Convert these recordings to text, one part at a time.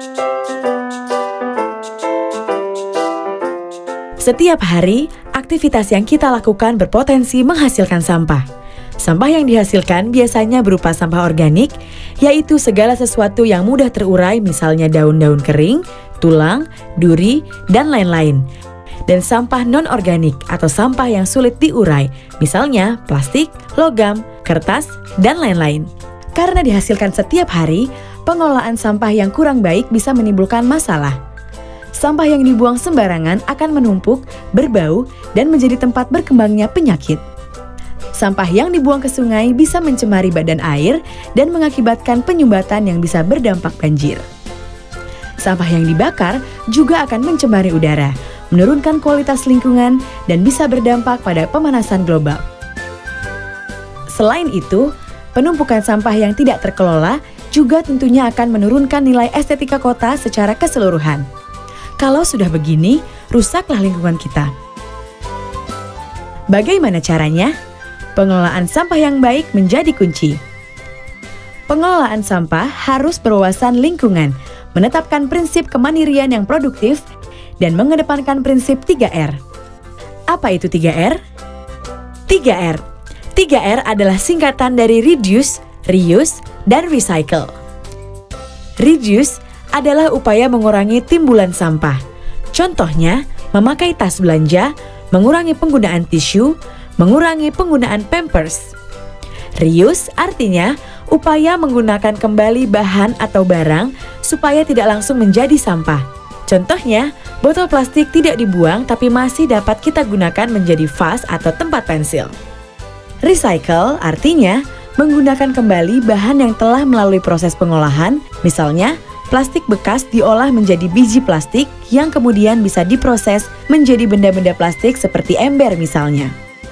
Setiap hari, aktivitas yang kita lakukan berpotensi menghasilkan sampah. Sampah yang dihasilkan biasanya berupa sampah organik, yaitu segala sesuatu yang mudah terurai, misalnya daun-daun kering, tulang, duri, dan lain-lain. Dan sampah non-organik atau sampah yang sulit diurai, misalnya plastik, logam, kertas, dan lain-lain. Karena dihasilkan setiap hari, pengelolaan sampah yang kurang baik bisa menimbulkan masalah. Sampah yang dibuang sembarangan akan menumpuk, berbau, dan menjadi tempat berkembangnya penyakit. Sampah yang dibuang ke sungai bisa mencemari badan air dan mengakibatkan penyumbatan yang bisa berdampak banjir. Sampah yang dibakar juga akan mencemari udara, menurunkan kualitas lingkungan, dan bisa berdampak pada pemanasan global. Selain itu, penumpukan sampah yang tidak terkelola juga tentunya akan menurunkan nilai estetika kota secara keseluruhan. Kalau sudah begini, rusaklah lingkungan kita. Bagaimana caranya? Pengelolaan sampah yang baik menjadi kunci. Pengelolaan sampah harus berwawasan lingkungan, menetapkan prinsip kemandirian yang produktif, dan mengedepankan prinsip 3R. Apa itu 3R? 3R. 3R adalah singkatan dari reduce, reuse, dan recycle. Reduce adalah upaya mengurangi timbulan sampah. Contohnya, memakai tas belanja, mengurangi penggunaan tisu, mengurangi penggunaan pampers. Reuse artinya upaya menggunakan kembali bahan atau barang supaya tidak langsung menjadi sampah. Contohnya, botol plastik tidak dibuang tapi masih dapat kita gunakan menjadi vas atau tempat pensil. Recycle artinya menggunakan kembali bahan yang telah melalui proses pengolahan, misalnya plastik bekas diolah menjadi biji plastik yang kemudian bisa diproses menjadi benda-benda plastik seperti ember misalnya.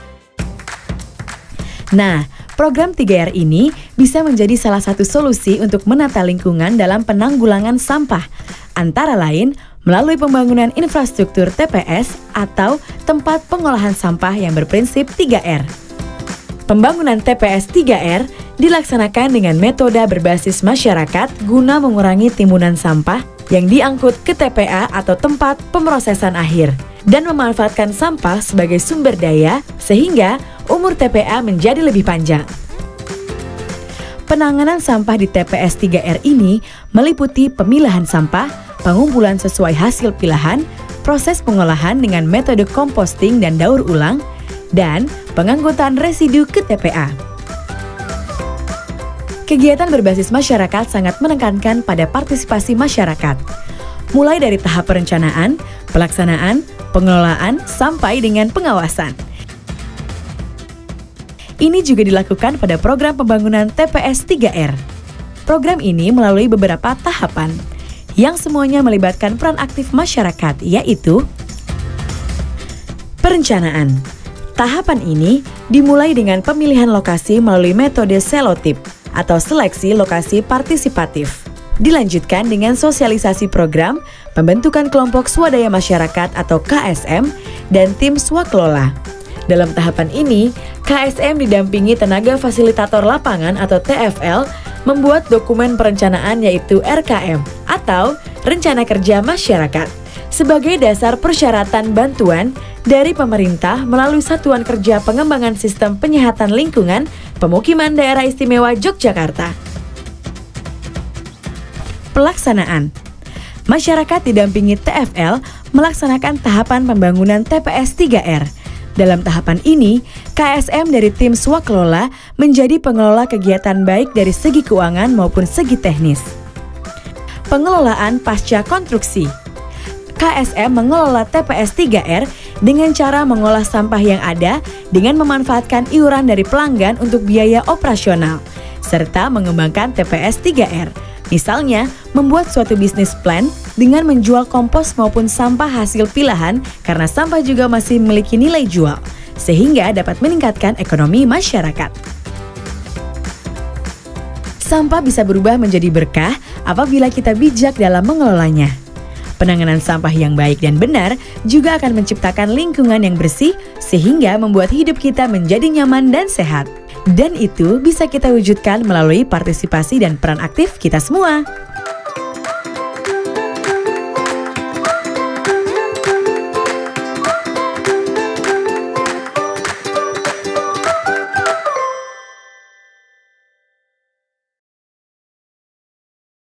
Nah, program 3R ini bisa menjadi salah satu solusi untuk menata lingkungan dalam penanggulangan sampah, antara lain melalui pembangunan infrastruktur TPS atau tempat pengolahan sampah yang berprinsip 3R. Pembangunan TPS 3R dilaksanakan dengan metode berbasis masyarakat guna mengurangi timbunan sampah yang diangkut ke TPA atau tempat pemrosesan akhir dan memanfaatkan sampah sebagai sumber daya sehingga umur TPA menjadi lebih panjang. Penanganan sampah di TPS 3R ini meliputi pemilahan sampah, pengumpulan sesuai hasil pilahan, proses pengolahan dengan metode composting dan daur ulang, dan pengangkutan residu ke TPA. Kegiatan berbasis masyarakat sangat menekankan pada partisipasi masyarakat, mulai dari tahap perencanaan, pelaksanaan, pengelolaan, sampai dengan pengawasan. Ini juga dilakukan pada program pembangunan TPS 3R. Program ini melalui beberapa tahapan, yang semuanya melibatkan peran aktif masyarakat, yaitu perencanaan. Tahapan ini dimulai dengan pemilihan lokasi melalui metode selotip atau seleksi lokasi partisipatif. Dilanjutkan dengan sosialisasi program, pembentukan kelompok swadaya masyarakat atau KSM, dan tim swakelola. Dalam tahapan ini, KSM didampingi tenaga fasilitator lapangan atau TFL membuat dokumen perencanaan yaitu RKM atau Rencana Kerja Masyarakat sebagai dasar persyaratan bantuan dari pemerintah melalui Satuan Kerja Pengembangan Sistem Penyihatan Lingkungan Pemukiman Daerah Istimewa Yogyakarta. Pelaksanaan. Masyarakat didampingi TFL melaksanakan tahapan pembangunan TPS 3R. Dalam tahapan ini, KSM dari tim swakelola menjadi pengelola kegiatan baik dari segi keuangan maupun segi teknis. Pengelolaan pasca konstruksi. KSM mengelola TPS 3R dengan cara mengolah sampah yang ada dengan memanfaatkan iuran dari pelanggan untuk biaya operasional, serta mengembangkan TPS 3R. Misalnya, membuat suatu bisnis plan dengan menjual kompos maupun sampah hasil pilahan karena sampah juga masih memiliki nilai jual, sehingga dapat meningkatkan ekonomi masyarakat. Sampah bisa berubah menjadi berkah apabila kita bijak dalam mengelolanya. Penanganan sampah yang baik dan benar juga akan menciptakan lingkungan yang bersih sehingga membuat hidup kita menjadi nyaman dan sehat. Dan itu bisa kita wujudkan melalui partisipasi dan peran aktif kita semua.